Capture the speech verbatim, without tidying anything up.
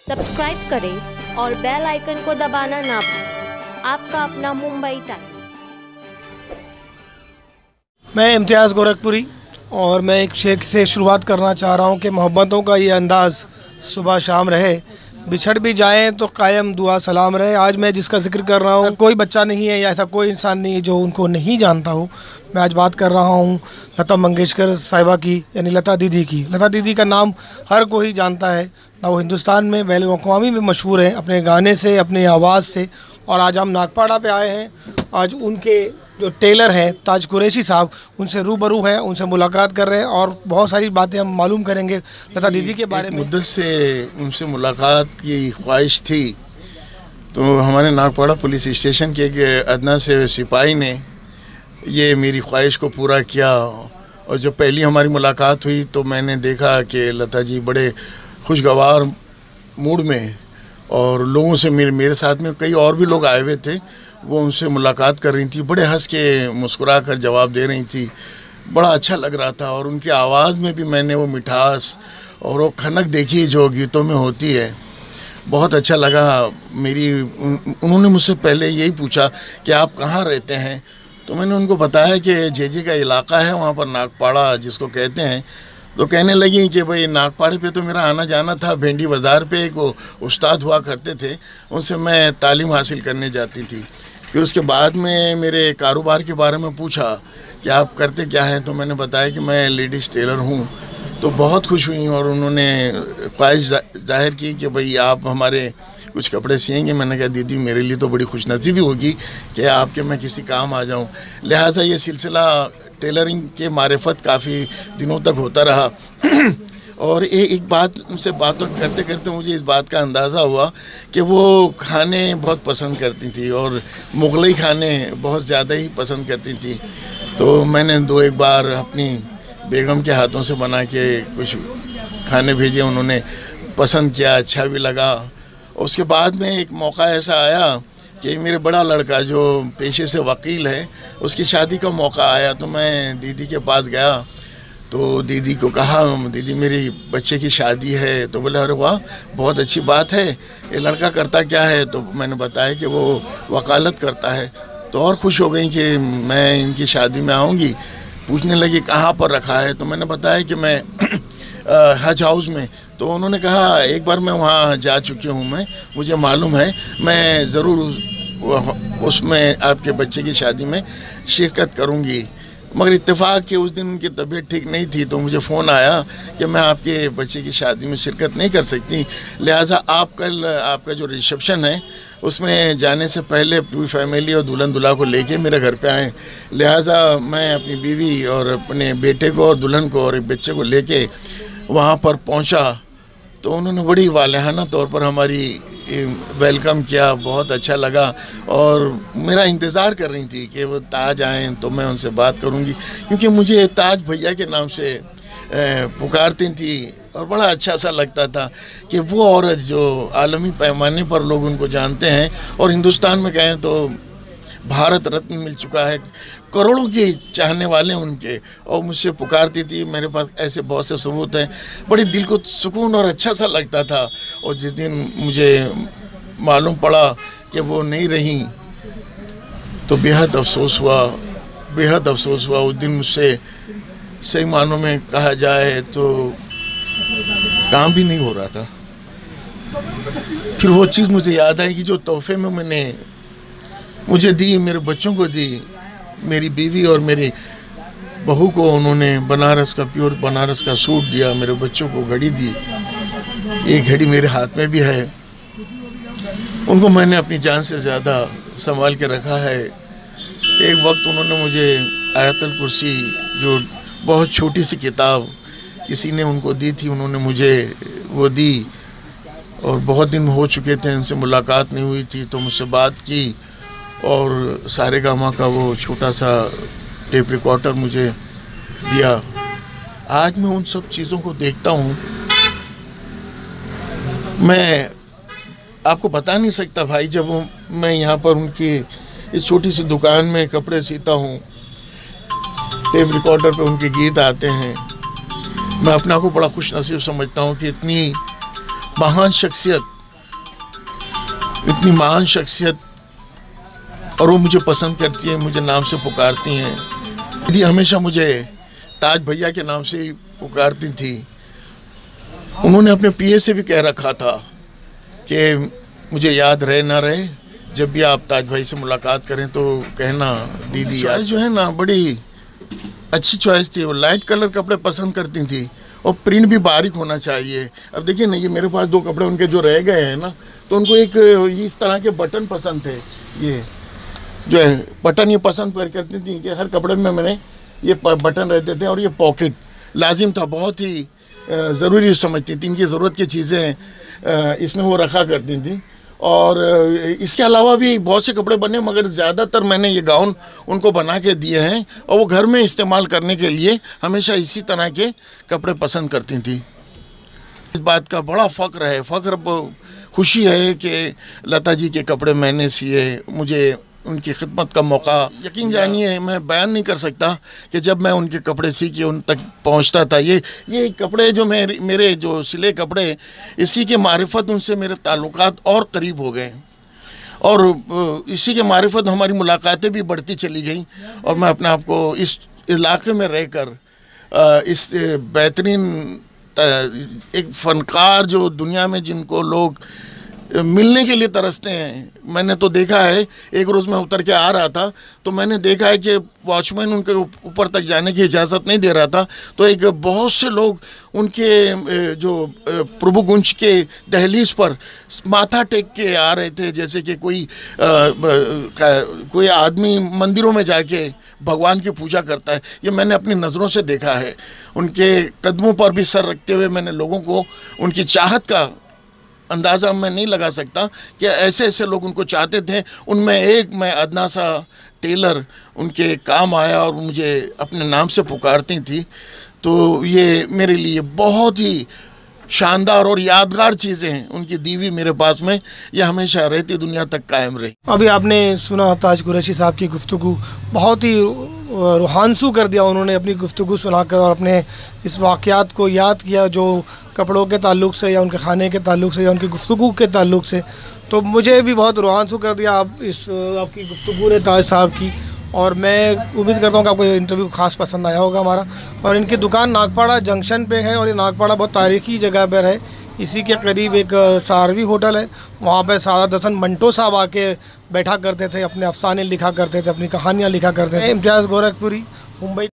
Subscribe करें और bell icon को दबाना ना भूलें। आपका अपना मुंबई टाइम्स। मैं इम्तियाज़ गोरखपुरी और मैं एक शेर से शुरुआत करना चाह रहा हूँ कि मोहब्बतों का ये अंदाज़ सुबह शाम रहे, बिछड़ भी जाएं तो कायम दुआ सलाम रहे। आज मैं जिसका जिक्र कर रहा हूँ, कोई बच्चा नहीं है या ऐसा कोई इंसान नहीं है जो उनको नहीं जानता हो। मैं आज बात कर रहा हूँ लता मंगेशकर साहिबा की, यानी लता दीदी की। लता दीदी का नाम हर कोई जानता है ना, वो हिंदुस्तान में बैल अक़वामी में मशहूर हैं अपने गाने से, अपनी आवाज़ से। और आज हम नागपाड़ा पे आए हैं। आज उनके जो टेलर हैं ताज कुरैशी साहब, उनसे रूबरू हैं, उनसे मुलाकात कर रहे हैं और बहुत सारी बातें हम मालूम करेंगे लता दीदी के बारे में। मुद्दत से उनसे मुलाकात की ख्वाहिश थी, तो हमारे नागपाड़ा पुलिस स्टेशन के एक अदना से सिपाही ने ये मेरी ख्वाहिश को पूरा किया। और जब पहली हमारी मुलाकात हुई तो मैंने देखा कि लता जी बड़े खुशगवार मूड में, और लोगों से मेरे मेरे साथ में कई और भी लोग आए हुए थे, वो उनसे मुलाकात कर रही थी, बड़े हंस के मुस्कुरा कर जवाब दे रही थी। बड़ा अच्छा लग रहा था। और उनकी आवाज़ में भी मैंने वो मिठास और वो खनक देखी जो गीतों में होती है, बहुत अच्छा लगा। मेरी उन, उन्होंने मुझसे पहले यही पूछा कि आप कहाँ रहते हैं, तो मैंने उनको बताया कि जेजे का इलाका है वहाँ पर नागपाड़ा जिसको कहते हैं। तो कहने लगी कि भाई नागपाड़े पे तो मेरा आना जाना था, भेंडी बाज़ार पे एक वो उस्ताद हुआ करते थे, उनसे मैं तालीम हासिल करने जाती थी। फिर उसके बाद में मेरे कारोबार के बारे में पूछा कि आप करते क्या हैं, तो मैंने बताया कि मैं लेडीज़ टेलर हूँ। तो बहुत खुश हुई और उन्होंने ख्वाहिश जाहिर की कि भाई आप हमारे कुछ कपड़े सिएंगे। मैंने कहा दीदी मेरे लिए तो बड़ी खुशनसीबी होगी कि आपके मैं किसी काम आ जाऊँ। लिहाजा ये सिलसिला टेलरिंग के मारिफत काफ़ी दिनों तक होता रहा। और ए, एक बात उनसे बात करते करते मुझे इस बात का अंदाज़ा हुआ कि वो खाने बहुत पसंद करती थी और मुग़लई खाने बहुत ज़्यादा ही पसंद करती थी। तो मैंने दो एक बार अपनी बेगम के हाथों से बना के कुछ खाने भेजे, उन्होंने पसंद किया, अच्छा भी लगा। उसके बाद में एक मौका ऐसा आया कि मेरे बड़ा लड़का जो पेशे से वकील है, उसकी शादी का मौका आया। तो मैं दीदी के पास गया, तो दीदी को कहा दीदी मेरी बच्चे की शादी है। तो बोले अरे वाह बहुत अच्छी बात है, ये लड़का करता क्या है। तो मैंने बताया कि वो वकालत करता है। तो और खुश हो गई कि मैं इनकी शादी में आऊँगी। पूछने लगी कहाँ पर रखा है, तो मैंने बताया कि मैं हज हाउस में। तो उन्होंने कहा एक बार मैं वहाँ जा चुकी हूँ, मैं मुझे मालूम है, मैं ज़रूर उसमें आपके बच्चे की शादी में शिरकत करूँगी। मगर इत्तेफाक कि उस दिन उनकी तबीयत ठीक नहीं थी, तो मुझे फ़ोन आया कि मैं आपके बच्चे की शादी में शिरकत नहीं कर सकती, लिहाजा आप कल आपका जो रिसेप्शन है उसमें जाने से पहले पूरी फैमिली और दुल्हन दुल्हा को लेके मेरे घर पे आएँ। लिहाजा मैं अपनी बीवी और अपने बेटे को और दुल्हन को और एक बच्चे को लेके वहाँ पर पहुँचा। तो उन्होंने बड़ी वालिहाना तौर पर हमारी वेलकम किया, बहुत अच्छा लगा। और मेरा इंतज़ार कर रही थी कि वो ताज आएँ तो मैं उनसे बात करूँगी, क्योंकि मुझे ताज भैया के नाम से पुकारती थी और बड़ा अच्छा सा लगता था कि वो औरत जो आलमी पैमाने पर लोग उनको जानते हैं और हिंदुस्तान में कहें तो भारत रत्न मिल चुका है, करोड़ों के चाहने वाले उनके, और मुझसे पुकारती थी। मेरे पास ऐसे बहुत से सबूत हैं। बड़े दिल को सुकून और अच्छा सा लगता था। और जिस दिन मुझे मालूम पड़ा कि वो नहीं रही तो बेहद अफसोस हुआ, बेहद अफसोस हुआ। उस दिन मुझसे सही मानों में कहा जाए तो काम भी नहीं हो रहा था। फिर वो चीज़ मुझे याद आई कि जो तोहफे में मैंने मुझे दी, मेरे बच्चों को दी, मेरी बीवी और मेरी बहू को उन्होंने बनारस का प्योर बनारस का सूट दिया, मेरे बच्चों को घड़ी दी। एक घड़ी मेरे हाथ में भी है, उनको मैंने अपनी जान से ज़्यादा संभाल के रखा है। एक वक्त उन्होंने मुझे आयतुल कुर्सी जो बहुत छोटी सी किताब किसी ने उनको दी थी, उन्होंने मुझे वो दी। और बहुत दिन हो चुके थे, उनसे मुलाकात नहीं हुई थी, तो मुझसे बात की और सारेगामा का वो छोटा सा टेप रिकॉर्डर मुझे दिया। आज मैं उन सब चीज़ों को देखता हूँ, मैं आपको बता नहीं सकता भाई। जब मैं यहाँ पर उनकी इस छोटी सी दुकान में कपड़े सीता हूँ, टेप रिकॉर्डर पे उनके गीत आते हैं, मैं अपना को बड़ा खुश नसीब समझता हूँ कि इतनी महान शख्सियत इतनी महान शख्सियत, और वो मुझे पसंद करती है, मुझे नाम से पुकारती हैं। दीदी हमेशा मुझे ताज भैया के नाम से ही पुकारती थी। उन्होंने अपने पीए से भी कह रखा था कि मुझे याद रहे ना रहे, जब भी आप ताज भाई से मुलाकात करें तो कहना दीदी याद। जो है ना बड़ी अच्छी चॉइस थी। वो लाइट कलर कपड़े पसंद करती थी और प्रिंट भी बारीक होना चाहिए। अब देखिए ना, ये मेरे पास दो कपड़े उनके जो रह गए हैं ना, तो उनको एक इस तरह के बटन पसंद थे। ये जो है बटन ये पसंद कर करती थी कि हर कपड़े में मैंने ये बटन रहते थे, और ये पॉकेट लाजिम था, बहुत ही ज़रूरी समझती थी। इनकी ज़रूरत की चीज़ें इसमें वो रखा करती थी। और इसके अलावा भी बहुत से कपड़े बने, मगर ज़्यादातर मैंने ये गाउन उनको बना के दिए हैं, और वो घर में इस्तेमाल करने के लिए हमेशा इसी तरह के कपड़े पसंद करती थी। इस बात का बड़ा फ़ख्र है, फ़ख्र खुशी है कि लता जी के कपड़े मैंने सिए, मुझे उनकी खिदमत का मौका। यकीन जानिए, मैं बयान नहीं कर सकता कि जब मैं उनके कपड़े सी के उन तक पहुंचता था, ये ये कपड़े जो मेरे मेरे जो सिले कपड़े, इसी के मारिफत उनसे मेरे ताल्लुकात और करीब हो गए, और इसी के मारिफत हमारी मुलाकातें भी बढ़ती चली गई। और मैं अपने आप को इस इलाके में रहकर इस बेहतरीन एक फ़नकार जो दुनिया में जिनको लोग मिलने के लिए तरसते हैं, मैंने तो देखा है। एक रोज़ मैं उतर के आ रहा था तो मैंने देखा है कि वॉचमैन उनके ऊपर तक जाने की इजाज़त नहीं दे रहा था, तो एक बहुत से लोग उनके जो प्रभुगुंज के दहलीज पर माथा टेक के आ रहे थे, जैसे कि कोई आ, कोई आदमी मंदिरों में जाके भगवान की पूजा करता है। ये मैंने अपनी नज़रों से देखा है। उनके कदमों पर भी सर रखते हुए मैंने लोगों को उनकी चाहत का अंदाज़ा मैं नहीं लगा सकता कि ऐसे ऐसे लोग उनको चाहते थे। उनमें एक मैं अदना सा टेलर उनके काम आया और मुझे अपने नाम से पुकारती थी, तो ये मेरे लिए बहुत ही शानदार और यादगार चीज़ें हैं। उनकी दीवी मेरे पास में ये हमेशा रहती, दुनिया तक कायम रही। अभी आपने सुना ताज कुरैशी साहब की गुफ्तगू, बहुत ही रूहानसू कर दिया उन्होंने अपनी गुफ्तगू सुनाकर, और अपने इस वाक़यात को याद किया जो कपड़ों के ताल्लुक़ से या उनके खाने के ताल्लुक़ से या उनकी गुफ्तगू के ताल्लुक़ से। तो मुझे भी बहुत रूहानसू कर दिया आप इस आपकी गुफ्तगू ने ताज साहब की, और मैं उम्मीद करता हूँ कि आपको इंटरव्यू ख़ास पसंद आया होगा हमारा। और इनकी दुकान नागपाड़ा जंक्शन पे है, और ये नागपाड़ा बहुत तारीख़ी जगह पर है। इसी के करीब एक सारवी होटल है, वहाँ पे सादात हसन मंटो साहब आके बैठा करते थे, अपने अफसाने लिखा करते थे, अपनी कहानियाँ लिखा करते थे। इम्तियाज़ गोरखपुरी, मुंबई।